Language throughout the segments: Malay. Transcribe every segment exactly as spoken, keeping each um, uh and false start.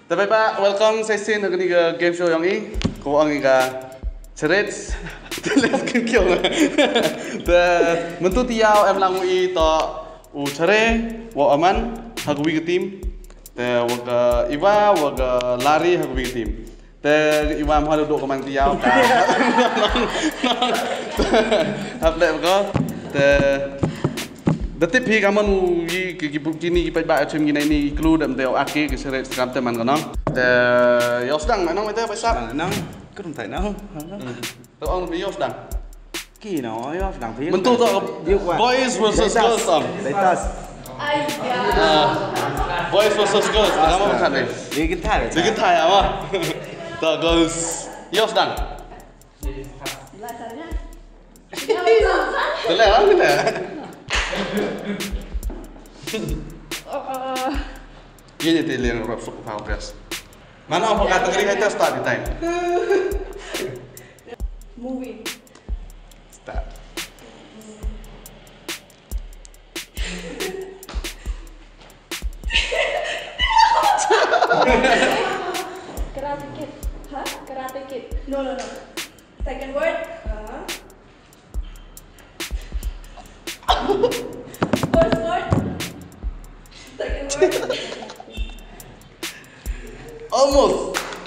Tapi Pak, welcome saya xin ở cái game show yang ini. Kau ang cái cheret, terlihat kiau. The mentu tiaw em lang ui to u chere, wa aman, hagu wi team. The wa iwa wa lari hagu wi team. The iwa mah duduk ke mang tiaw. Hab lek ko. The The tip hi kaman gi gi kini gi ba chim gi nai ni clue dam teo aki gi seret skam te man kanong. Te yo sedang manong ite ba sap. Nang có không phải nang. Tao ông bi yo sedang. Ki no yo sedang phim. Mentu to boys versus girls sam. Letas. Ai ya. Boys versus girls. Kamu makan ni. Di gitar. Di gitar ya ma. To girls yo sedang. Belajarnya. Telek lah kita. Dia jadi liang rap suku progress. Mana apa kategori kita start di time? Movie. Start. Karate Kid. Hah? Karate Kid. No, no, no. Second word. Huh? First word. Second word. Almost.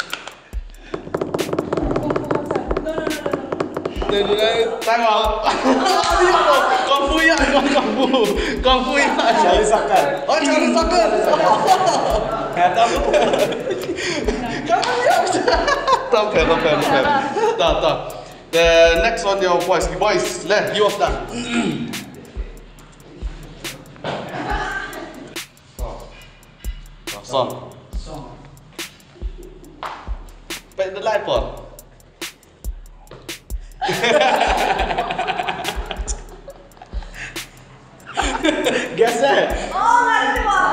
Kung Fu Hausa. No, no, no, no, no. Đây đây, time out. Con phu ya, con con phu, con phu ya. Charlie Soccer. Oh, Charlie Soccer. Kata lu. Kamu ya. Top fair, top fair, top fair. Top, top. The next one, your boys, boys, let you off done. Song. Song. Back the light for. Guess it. Oh, ngerti Pak.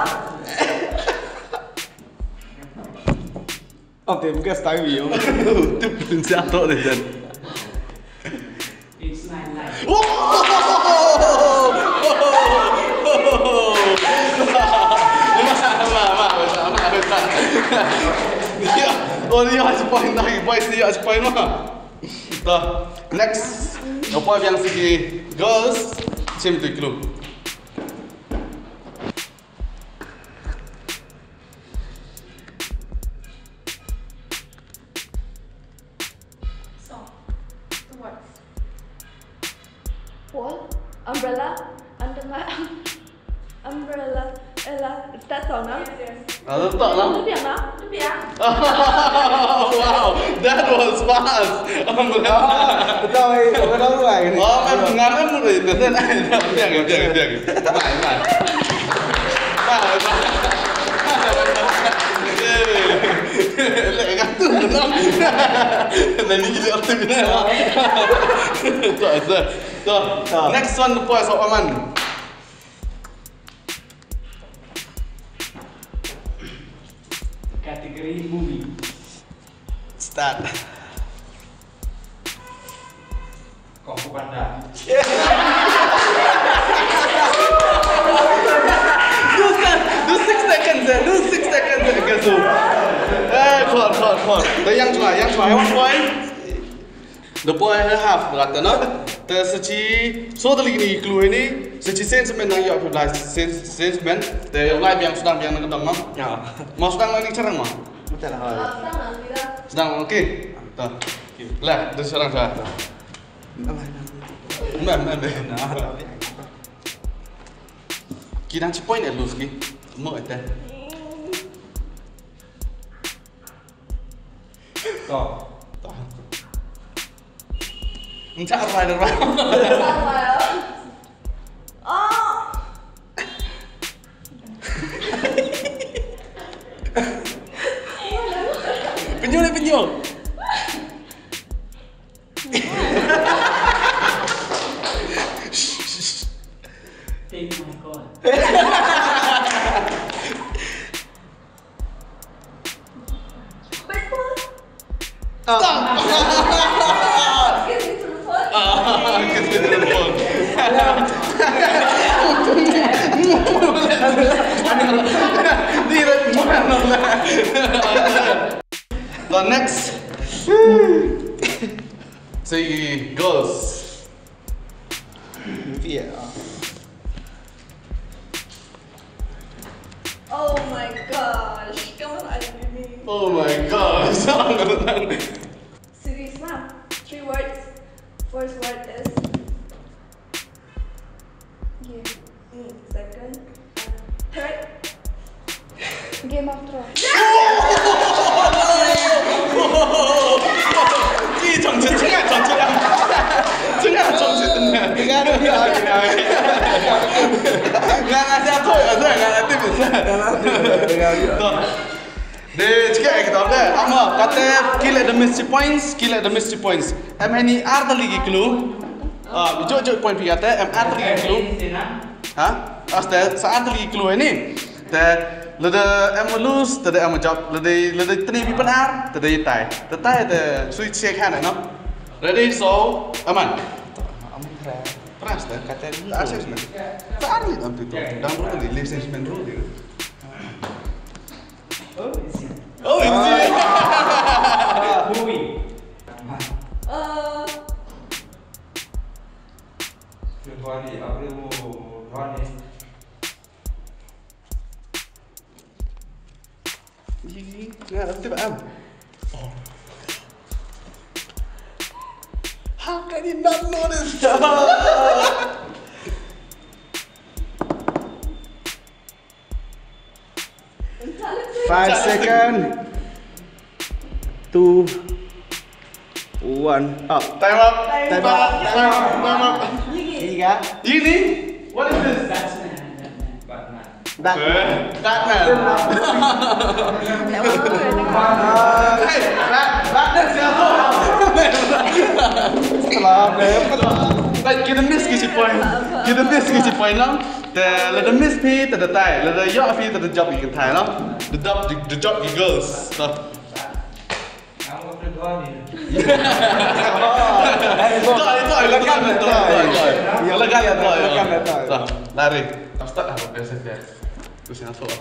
Ông tìm guess tay gì không? Tiếp đến ra tội để dần. It's nine life. Oh, dia ada point lagi, boys dia ada point mana? Dah, next, apa yang segi girls, cim tu clue. Song. Two words. Pole. Umbrella. Under my umbrella. Ella. Is that song now? Yes, yes. Ah, tak lah. Itu dia nak? Itu dia. Wow, that was fast. Alhamdulillah. Betul, orang tahu lah ini. Oh, memang ngamen mulu itu. Biar, biar, biar, biar. Mai, mai. Lek gantung tenang. Nanti jadi optimis lah. Tak ada. So, next one boys of Aman. Kategori movie. Start. Kung Fu Panda. Do six seconds there. Do six seconds there. Guess who? Eh, come on, come on, come on. The yang cuma, yang cuma. One point. The boy half berkata no. The seci so tadi ni clue ini seci sentiment yang you apply sentiment. The yang live yang sedang yang nak dong mah. Ya. Mau sedang lagi cerang mah. Betul lah. Ah, sedang nanti dah. Sedang okey. Dah. Lah, dah cerang dah. Mem, mem. Kita nak point at lose ki. Mau itu. Stop. Encak apa dah? Sama ya. Oh. Penyul, penyul. Take my call. Baseball. Stop. Get into the phone. Ah, kita telepon. Dia dah mana? The next. Say girls. Via. Oh my gosh. Come on, Adini. Oh my gosh. Series ma'am. Three words. First word is game. Mm, second. Third. Game of Thrones. Ini 정체 정체 정체 정체 정체 tengah. Dengan dia. Nggak ngasih aku, nggak nggak nanti bisa. Dia cakap kita apa? Ama kata kill at the mystery points, kill at the mystery points. Em ini ada lagi clue. Ah, jujur jujur point pergi kata, em ada lagi clue. Hah? Asta saat lagi clue ini.แต่lada em lose,แต่em jawab, lada lada tani pipan ar,แต่tai.แต่taiแต่ switch check hand, no? Ready? So, aman. Pras dah. Kata ni. Tak asal sebenarnya. Tak ada dalam tu. Dalam tu ni license man rule dia. Oh, isi. Oh, ini. Movie. Uh, Tuan ni, apa dia mau tuan ni? Ini, nggak nanti pak am. Oh. How can you not know this? Five second. Two. One. Up. Time up. Time up. Time up. Time up. Tiga. Ini, what is this? Batman. Dah. Batman. tak apa Hey, Batman siapa? Setelah Like kita miss kisi point, kita miss kisi point lah. The the miss pi the tai, the yaw pi the job you can tai lah. The job the job you girls. So. Kamu apa tuan ni? Itu itu lekan itu. Ya lekan itu. Lekan itu. So, lari. Start apa biasa dia. Terus yang so.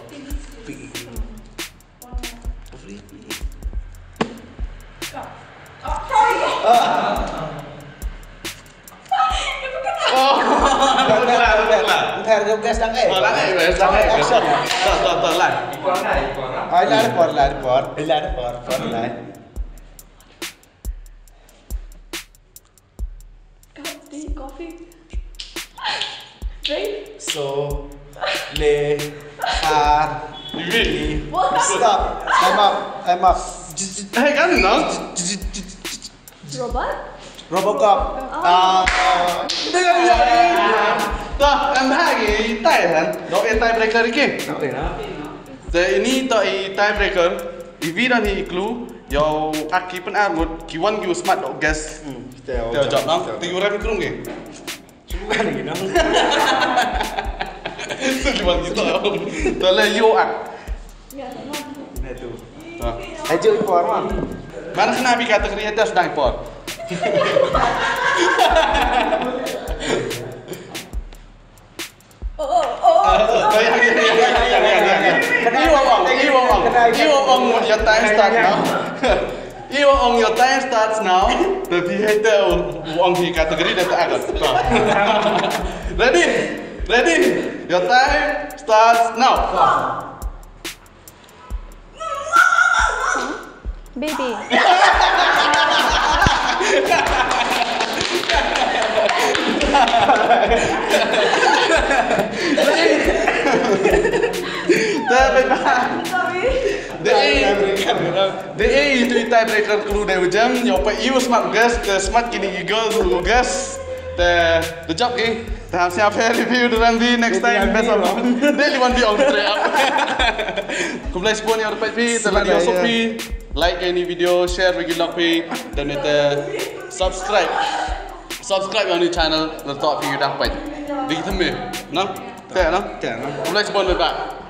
Oh, betul betul. Ntar jom gas dah eh. Oh, lah eh, wes dah eh. So, so, so, lah. Ikut lah, ikut lah. Ah, lari por, lari por, lari por, por lari. Coffee, coffee. Drink. So, le, har, Ini. stop, time up, time up. Eh kan no? Robot. Robocop. Ah, Dengan dia. Tah, em lagi tai kan? Dok e tie breaker lagi. okay lah. Jadi ini tak e tie breaker. Ivi dan ni clue. Yo aki pen argut. Kiwan kiu smart dok gas. Teo, Teo job nang. Tiga orang kurung ke? Bukan lagi nang. Kiwan kita. Tole yo ak. Ya, sama. Itu. Tah. Ajo por mah. Mana kena ambil kategori ada sedang import. Oh, oh, oh. Oh ya ya ya ya ya ya ya. Iwo ong, iwo ong, iwo ong. Your time starts now. Iwo ong, your time starts now. Tapi itu ong di kategori dah tak ada. Ready, ready. Your time starts now. Baby. Tapi Sorry. dia dia itu tiebreaker clue dia jam. Yo pa you smart guess, the smart kini girl who guess. The the job ke. Dah siap review dengan di next time besok. Dia liwan di on tray up. Kumpulan spon yang dapat pi, telah di sopi. Like ini video, share bagi pi dan itu subscribe. Subscribe yang ni channel letak video dapat. Di kita me, no? Tak no? Tak, no. Kumpulan spon dapat.